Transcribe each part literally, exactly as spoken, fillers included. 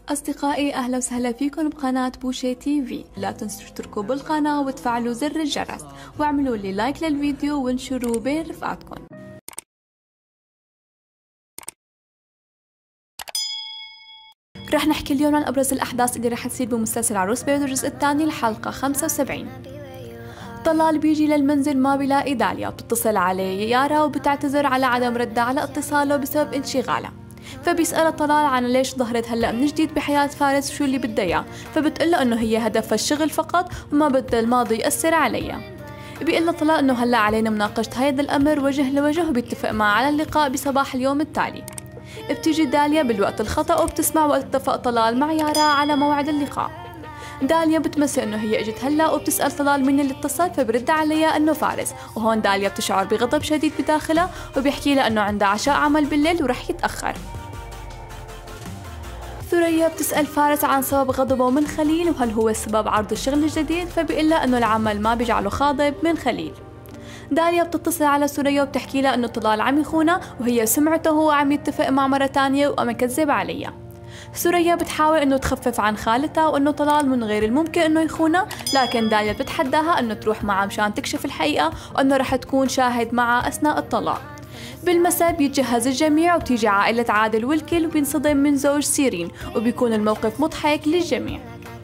أصدقائي أهلا وسهلا فيكم بقناة بوشي تي في. لا تنسوا تشتركوا بالقناة وتفعلوا زر الجرس واعملوا لي لايك للفيديو وانشروه بين رفقاتكم. رح نحكي اليوم عن أبرز الأحداث اللي رح تصير بمسلسل عروس بيض الجزء الثاني الحلقة خمسة وسبعين. طلال بيجي للمنزل ما بيلاقي داليا، بتتصل عليه يارا وبتعتذر على عدم ردها على اتصاله بسبب انشغالها، فبيسألها طلال عن ليش ظهرت هلأ من جديد بحياة فارس وشو اللي بدها اياه، فبتقله انه هي هدفها الشغل فقط وما بدها الماضي يأثر عليها. بيقلها طلال انه هلأ علينا مناقشة هيدا الأمر وجه لوجه وبيتفق معها على اللقاء بصباح اليوم التالي. بتيجي داليا بالوقت الخطأ وبتسمع وقت اتفق طلال مع يارا على موعد اللقاء. داليا بتمسي انه هي اجت هلا وبتسأل طلال مين اللي اتصل، فبرد عليها انه فارس، وهون داليا بتشعر بغضب شديد بداخلها وبيحكي لها انه عندها عشاء عمل بالليل ورح يتأخر. ثريا بتسأل فارس عن سبب غضبه من خليل وهل هو سبب عرض الشغل الجديد، فبيقول لها انه العمل ما بيجعله غاضب من خليل. داليا بتتصل على ثريا وبتحكي لها انه طلال عم يخونها وهي سمعته هو عم يتفق مع مرة تانية وقام يكذب عليها. ثريا بتحاول انه تخفف عن خالتها وانه طلال من غير الممكن انه يخونها، لكن داليا بتتحداها انه تروح معها مشان تكشف الحقيقة وانه رح تكون شاهد معها اثناء الطلاق. بالمساء بيتجهز الجميع وبتيجي عائلة عادل والكل وبينصدم من زوج سيرين وبيكون الموقف مضحك للجميع.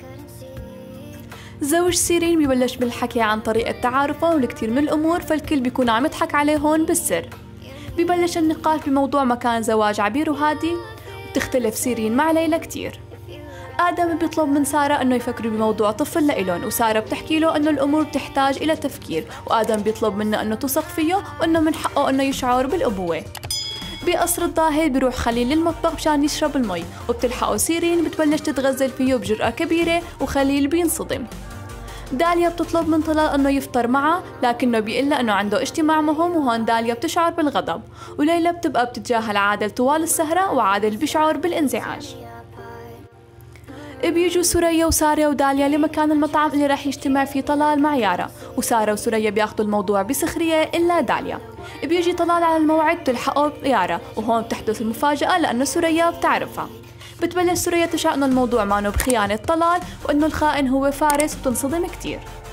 زوج سيرين بيبلش بالحكي عن طريقة تعارفه ولكتير من الأمور، فالكل بيكون عم يضحك عليه هون بالسر. بيبلش النقاش بموضوع مكان زواج عبير وهادي، وبتختلف سيرين مع ليلى كتير. آدم بيطلب من سارة أنه يفكروا بموضوع طفل لإلون، وسارة بتحكي له أنه الأمور تحتاج إلى تفكير، وآدم بيطلب منه أنه تثق فيه وأنه من حقه أنه يشعر بالأبوة. بقصر الظاهر بيروح خليل للمطبخ مشان يشرب المي، وبتلحقه سيرين بتبلش تتغزل فيه بجرأة كبيرة وخليل بينصدم. داليا بتطلب من طلال أنه يفطر معها، لكنه بيقلها أنه عنده اجتماع مهم، وهون داليا بتشعر بالغضب، وليلى بتبقى بتتجاهل عادل طوال السهرة وعادل بيشعر بالانزعاج. بيجوا سوريا وسارة وداليا لمكان المطعم اللي راح يجتمع فيه طلال مع يارا، وسارة وسوريا بياخدوا الموضوع بسخرية إلا داليا. بيجي طلال على الموعد تلحقه يارا، وهون بتحدث المفاجأة لأنه سوريا بتعرفها. بتبلش سوريا تشعر إنه الموضوع مانو بخيانة طلال وإنه الخائن هو فارس وبتنصدم كتير.